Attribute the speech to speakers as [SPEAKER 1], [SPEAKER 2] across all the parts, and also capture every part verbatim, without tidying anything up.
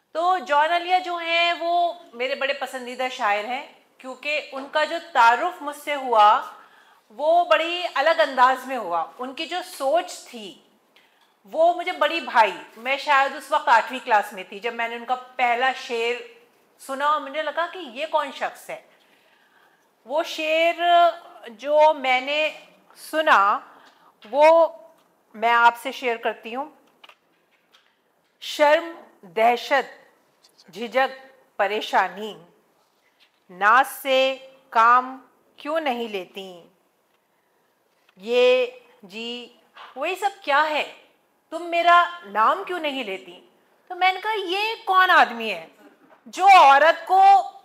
[SPEAKER 1] तो जॉन एलिया जो हैं वो मेरे बड़े पसंदीदा शायर हैं, क्योंकि उनका जो तारुफ मुझसे हुआ वो बड़ी अलग अंदाज में हुआ। उनकी जो सोच थी वो मुझे बड़ी भाई, मैं शायद उस वक्त आठवीं क्लास में थी जब मैंने उनका पहला शेर सुना और मुझे लगा कि ये कौन शख्स है। वो शेर जो मैंने सुना वो मैं आपसे शेयर करती हूँ। शर्म, दहशत, झिझक, परेशानी, नाज से काम क्यों नहीं लेती, ये जी वही सब क्या है, तुम मेरा नाम क्यों नहीं लेती। तो मैंने कहा ये कौन आदमी है जो औरत को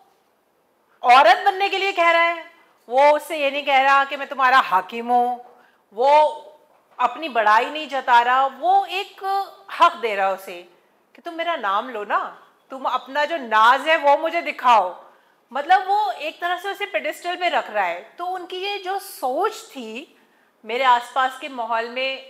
[SPEAKER 1] औरत बनने के लिए कह रहा है। वो उससे ये नहीं कह रहा कि मैं तुम्हारा हाकिम हूँ, वो अपनी बड़ाई नहीं जता रहा, वो एक हक दे रहा उसे कि तुम मेरा नाम लो ना, तुम अपना जो नाज है वो मुझे दिखाओ। मतलब वो एक तरह से उसे पेडिस्टल पे रख रहा है। तो उनकी ये जो सोच थी मेरे आसपास के माहौल में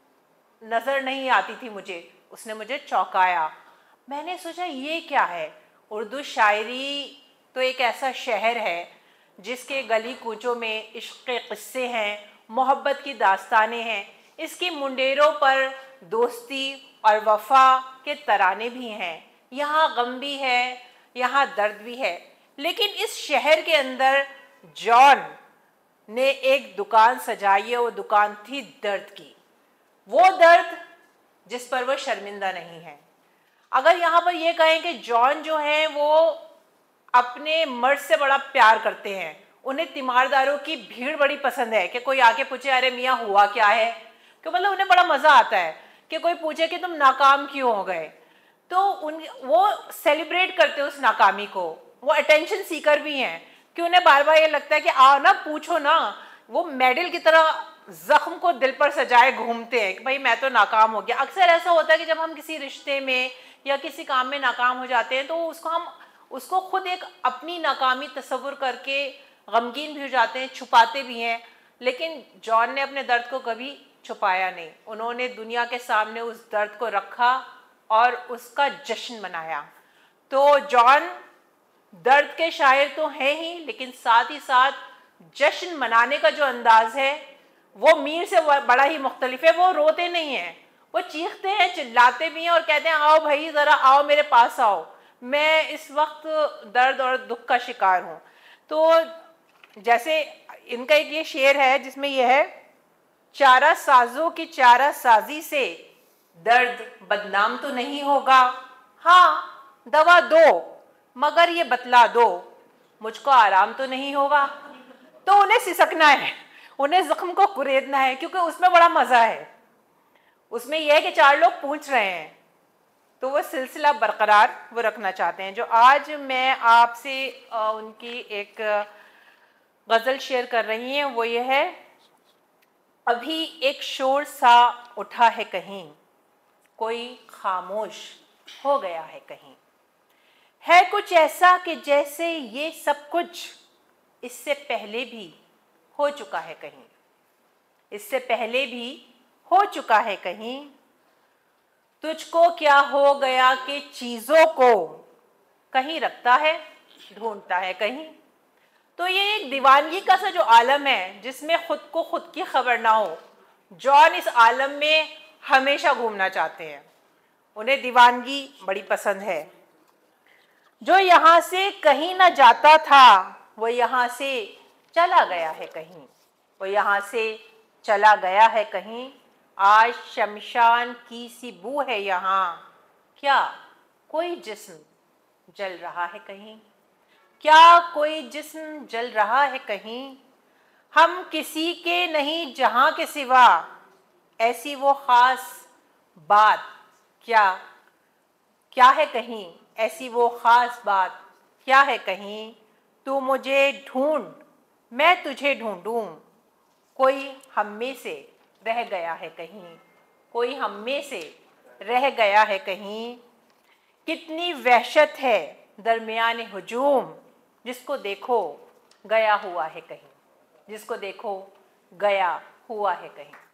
[SPEAKER 1] नज़र नहीं आती थी मुझे, उसने मुझे चौंकाया। मैंने सोचा ये क्या है। उर्दू शायरी तो एक ऐसा शहर है जिसके गली कूचों में इश्क के किस्से हैं, मोहब्बत की दास्तानें हैं, इसकी मुंडेरों पर दोस्ती और वफा के तराने भी हैं। यहाँ गम भी है, यहाँ दर्द भी है। लेकिन इस शहर के अंदर जॉन ने एक दुकान सजाई है, वो दुकान थी दर्द की। वो दर्द जिस पर वो शर्मिंदा नहीं है। अगर यहाँ पर ये कहें कि जॉन जो है वो अपने मर्द से बड़ा प्यार करते हैं, उन्हें तीमारदारों की भीड़ बड़ी पसंद है कि कोई आके पूछे अरे मियाँ हुआ क्या है, कि मतलब उन्हें बड़ा मज़ा आता है कि कोई पूछे कि तुम नाकाम क्यों हो गए। तो उन वो सेलिब्रेट करते हैं उस नाकामी को। वो अटेंशन सीकर भी हैं कि उन्हें बार बार ये लगता है कि आओ ना पूछो ना। वो मेडल की तरह जख्म को दिल पर सजाए घूमते हैं कि भाई मैं तो नाकाम हो गया। अक्सर ऐसा होता है कि जब हम किसी रिश्ते में या किसी काम में नाकाम हो जाते हैं तो उसको हम उसको खुद एक अपनी नाकामी तस्वुर करके गमगीन भी हो जाते हैं, छुपाते भी हैं। लेकिन जॉन ने अपने दर्द को कभी छुपाया नहीं। उन्होंने दुनिया के सामने उस दर्द को रखा और उसका जश्न मनाया। तो जॉन दर्द के शायर तो हैं ही, लेकिन साथ ही साथ जश्न मनाने का जो अंदाज है वो मीर से बड़ा ही मुख्तलिफ है। वो रोते नहीं हैं, वो चीखते हैं, चिल्लाते भी हैं और कहते हैं आओ भाई ज़रा आओ मेरे पास आओ, मैं इस वक्त दर्द और दुख का शिकार हूँ। तो जैसे इनका एक ये शेर है जिसमें यह है, चारा साजों की चारा साजी से दर्द बदनाम तो नहीं होगा, हाँ दवा दो मगर ये बतला दो मुझको आराम तो नहीं होगा। तो उन्हें सिसकना है, उन्हें जख्म को कुरेदना है, क्योंकि उसमें बड़ा मज़ा है। उसमें यह है कि चार लोग पूछ रहे हैं तो वो सिलसिला बरकरार वो रखना चाहते हैं। जो आज मैं आपसे उनकी एक गज़ल शेयर कर रही हैं वो ये है, अभी एक शोर सा उठा है कहीं, कोई खामोश हो गया है कहीं, है कुछ ऐसा कि जैसे ये सब कुछ इससे पहले भी हो चुका है कहीं, इससे पहले भी हो चुका है कहीं, तुझको क्या हो गया कि चीज़ों को कहीं रखता है ढूंढता है कहीं। तो ये एक दीवानगी का सा जो आलम है जिसमें खुद को खुद की खबर ना हो, जॉन इस आलम में हमेशा घूमना चाहते हैं। उन्हें दीवानगी बड़ी पसंद है। जो यहाँ से कहीं ना जाता था वो यहाँ से चला गया है कहीं, वो यहाँ से चला गया है कहीं, आज शमशान की सी बू है यहाँ, क्या कोई जिस्म जल रहा है कहीं, क्या कोई जिस्म जल रहा है कहीं, हम किसी के नहीं जहाँ के सिवा, ऐसी वो ख़ास बात क्या क्या है कहीं, ऐसी वो ख़ास बात क्या है कहीं, तू मुझे ढूंढ मैं तुझे ढूंढूं, कोई हम में से रह गया है कहीं, कोई हम में से रह गया है कहीं, कितनी वहशत है दरमियान हुजूम, जिसको देखो गया हुआ है कहीं, जिसको देखो गया हुआ है कहीं।